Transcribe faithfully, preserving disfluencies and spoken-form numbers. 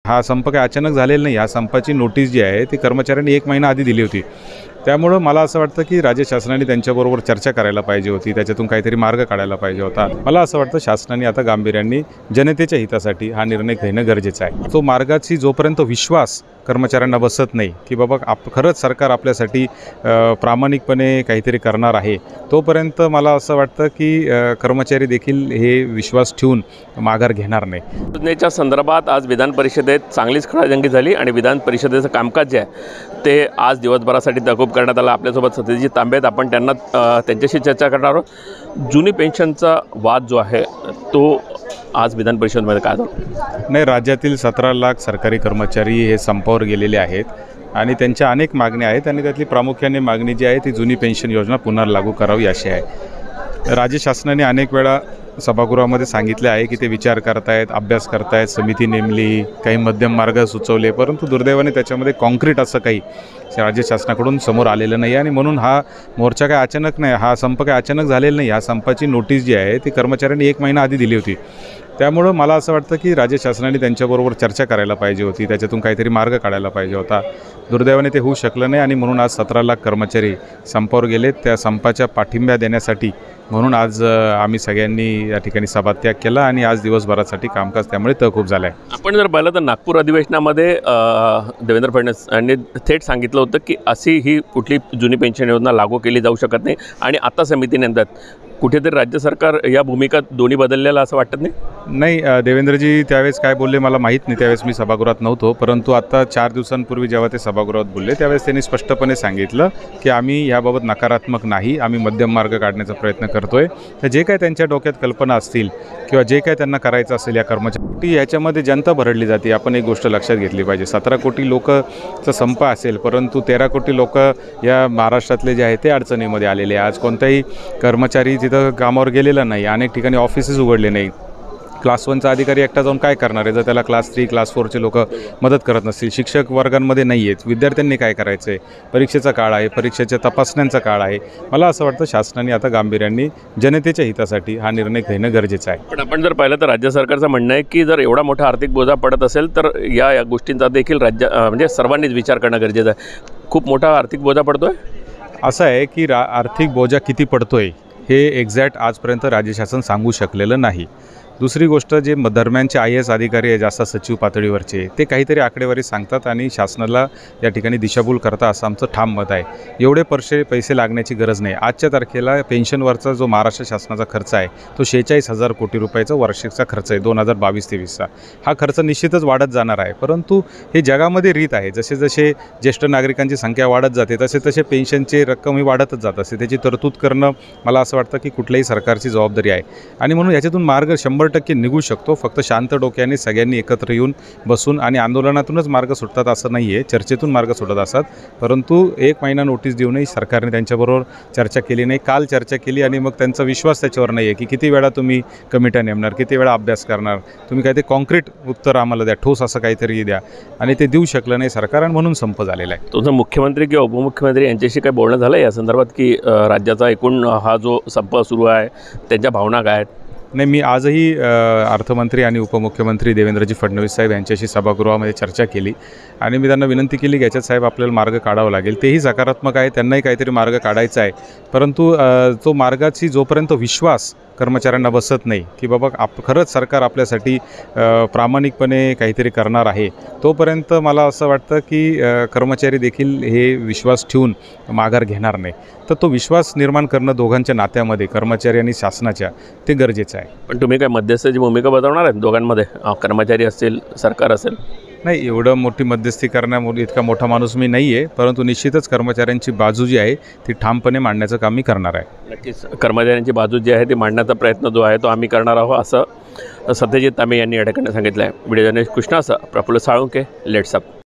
हा संप काय अचानक झालेला नाही। हा संपाची नोटीस जी आहे ती कर्मचाऱ्यांनी एक महिना आधी दिली होती। त्यामुळे मला असं वाटतं की राज्य शासनाने त्यांच्याबरोबर चर्चा करायला पाहिजे होती, त्याच्यातून काहीतरी मार्ग काढायला पाहिजे होता। मला असं वाटतं शासनाने आता गांभीर्याने जनतेच्या हितासाठी हा निर्णय घेणं गरजेचं आहे। तो मार्गाची जोपर्यंत विश्वास कर्मचाऱ्यांना बसत नाही की बाबा आप खरंच सरकार आपल्यासाठी प्रामाणिकपणे काहीतरी करणार आहे, तोपर्यंत मला असं वाटतं की कर्मचारी देखील हे विश्वास ठेवून माघार घेणार नाही। योजनेच्या संदर्भात आज विधान परिषदेत चांगलीच खडाजंगी झाली आणि विधान परिषदेचं कामकाज जे आहे ते आज दिवसभरासाठी तहकूब करण्यात आलं। आपल्यासोबत सतीशजी तांबे आहेत, आपण त्यांना त्यांच्याशी चर्चा करणार आहोत। जुनी पेन्शनचा वाद जो आहे तो आज विधान परिषदेमध्ये काय झाला? नाही, राज्यातील सतरा लाख सरकारी कर्मचारी हे संपावर गेलेले आहेत आणि त्यांच्या अनेक मागण्या आहेत आणि त्यातली प्रामुख्याने मागणी जी आहे ती जुनी पेन्शन योजना पुनर्लागू करावी अशी आहे। राज्य शासनाने अनेक वेळा सभागृहामध्ये सांगितले आहे की ते विचार करतायत, अभ्यास करतायत, समिती नेमली, काही मध्यम मार्ग सुचवले, परंतु दुर्दैवाने त्याच्यामध्ये कॉन्क्रीट असं काही राज्य शासनाकडून समोर आलेलं नाही आणि म्हणून हा मोर्चा काय अचानक नाही, हा संप काय अचानक झालेला नाही। हा संपाची नोटीस जी आहे ती कर्मचाऱ्यांनी एक महिना आधी दिली होती। त्यामुळे मला असं वाटतं की राज्य शासनाने त्यांच्याबरोबर चर्चा करायला पाहिजे होती, त्याच्यातून काहीतरी मार्ग काढायला पाहिजे होता। दुर्दैवाने ते होऊ शकलं नाही आणि म्हणून आज सतरा लाख कर्मचारी संपावर गेलेत। त्या संपाच्या पाठिंबा देण्यासाठी म्हणून आज आम्ही सगळ्यांनी या ठिकाणी सभात्याग केला आणि आज दिवसभरासाठी कामकाज त्यामुळे तहकूब झालं आहे। आपण जर पाहिलं तर नागपूर अधिवेशनामध्ये देवेंद्र फडणवीस यांनी थेट सांगितलं होतं की अशी ही कुठली जुनी पेन्शन योजना लागू केली जाऊ शकत नाही आणि आता समितीनंतर कुठेतरी राज्य सरकार या भूमिका दोन्ही बदललेला असं वाटत नाही? नाही, देवेंद्रजी त्यावेळेस काय बोलले मला माहीत नाही, त्यावेळेस मी सभागृहात नव्हतो, परंतु आता चार दिवसांपूर्वी जेव्हा ते सभागृहात बोलले त्यावेळेस त्यांनी स्पष्टपणे सांगितलं की आम्ही याबाबत नकारात्मक नाही, आम्ही मध्यम मार्ग काढण्याचा प्रयत्न करतोय। तर जे काय त्यांच्या डोक्यात कल्पना असतील किंवा जे काय त्यांना करायचं असेल या कर्मचारी याच्यामध्ये जनता भरडली जाते। आपण एक गोष्ट लक्षात घेतली पाहिजे, सतरा कोटी लोकचा संप असेल परंतु तेरा कोटी लोक या महाराष्ट्रातले जे आहेत ते अडचणीमध्ये आलेले। आज कोणताही कर्मचारी तिथं कामावर गेलेला नाही, अनेक ठिकाणी ऑफिसेस उघडले नाही। क्लास वनचा अधिकारी एकटा जाऊन काय करणार आहे जर त्याला क्लास थ्री क्लास फोरचे लोक मदत करत नसतील? शिक्षक वर्गांमध्ये नाही आहेत, विद्यार्थ्यांनी काय करायचं आहे? परीक्षेचा काळ आहे, परीक्षेच्या तपासण्यांचा काळ आहे। मला असं वाटतं शासनाने आता गांभीर्याने जनतेच्या हितासाठी हा निर्णय घेणं गरजेचं आहे। पण आपण जर पाहिलं तर राज्य सरकारचं म्हणणं आहे की जर एवढा मोठा आर्थिक बोजा पडत असेल तर या या गोष्टींचा देखील राज्य म्हणजे सर्वांनीच विचार करणं गरजेचं आहे। खूप मोठा आर्थिक बोजा पडतोय असं आहे की रा आर्थिक बोजा किती पडतोय हे एक्झॅक्ट आजपर्यंत राज्य शासन सांगू शकलेलं नाही। दुसरी गोष्ट, जे दरम्यानचे आय ए एस अधिकारी आहे जास्त सचिव पातळीवरचे ते काहीतरी आकडेवारी सांगतात आणि शासनाला या ठिकाणी दिशाभूल करतात असं आमचं ठाम मत आहे। एवढे पैसे पैसे लागण्याची गरज नाही। आजच्या तारखेला पेन्शनवरचा जो महाराष्ट्र शासनाचा खर्च आहे तो शेहेचाळीस हजार कोटी रुपयाचा वार्षिकचा खर्च आहे दोन हजार बावीस तेवीसचा। हा खर्च निश्चितच वाढत जाणार आहे, परंतु हे जगामध्ये रीत आहे, जसे जसे ज्येष्ठ नागरिकांची संख्या वाढत जाते तसे तसे पेन्शनचे रक्कमही वाढतच जात असते। त्याची तरतूद करणं मला असं वाटतं की कुठल्याही सरकारची जबाबदारी आहे आणि म्हणून याच्यातून मार्ग शंभर टक्के निघू शकतो। फक्त शांत डोक्याने सगळ्यांनी एकत्र येऊन बसून आणि आंदोलनातूनच मार्ग सुटतात असं नाही आहे, चर्चेतून मार्ग सुटत असतात। परंतु एक महिना नोटीस देऊनही सरकारने त्यांच्याबरोबर चर्चा केली नाही। काल चर्चा केली आणि मग त्यांचा विश्वास त्याच्यावर नाही आहे की किती वेळा तुम्ही कमिट्या नेमणार, किती वेळा अभ्यास करणार, तुम्ही काहीतरी कॉन्क्रीट उत्तर आम्हाला द्या, ठोस असं काहीतरी द्या, आणि ते देऊ शकलं नाही सरकार आणि म्हणून संप झालेला आहे। तुमचं मुख्यमंत्री किंवा उपमुख्यमंत्री यांच्याशी काही बोलणं झालं या संदर्भात की राज्याचा एकूण हा जो संप सुरू आहे त्यांच्या भावना काय आहेत? नाही, मी आजही अर्थमंत्री आणि उपमुख्यमंत्री देवेंद्रजी फडणवीस साहेब यांच्याशी सभागृहामध्ये चर्चा केली आणि मी त्यांना विनंती केली की याच्यात साहेब आपल्याला मार्ग काढावा लागेल। तेही सकारात्मक आहे, त्यांनाही काहीतरी मार्ग काढायचा आहे, परंतु तो मार्गाची जोपर्यंत विश्वास कर्मचाऱ्यांना बसत नाही की बाबा आप खरंच सरकार आपल्यासाठी प्रामाणिकपणे काहीतरी करणार आहे, तोपर्यंत मला असं वाटतं की कर्मचारी देखील हे विश्वास ठेवून माघार घेणार नाही। तर तो विश्वास निर्माण करणं दोघांच्या नात्यामध्ये कर्मचारी आणि शासनाच्या ते गरजेचं आहे। पण तुम्ही काय मध्यस्थाची भूमिका बजावणार आहे दोघांमध्ये, कर्मचारी असेल सरकार असेल? नाही, एवढं मोठी मध्यस्थी करण्यामुळे इतका मोठा माणूस मी नाही आहे, परंतु निश्चितच कर्मचाऱ्यांची बाजू जी आहे ती ठामपणे मांडण्याचं काम मी करणार आहे। नक्कीच कर्मचाऱ्यांची बाजू जी आहे ती मांडण्याचा प्रयत्न जो आहे तो आम्ही करणार आहोत असं सत्यजित तांबे यांनी या ठिकाणी सांगितलं आहे। व्हिडिओ जर्नलिस्ट कृष्णासह प्रफुल्ल साळुंके, लेट्स अप।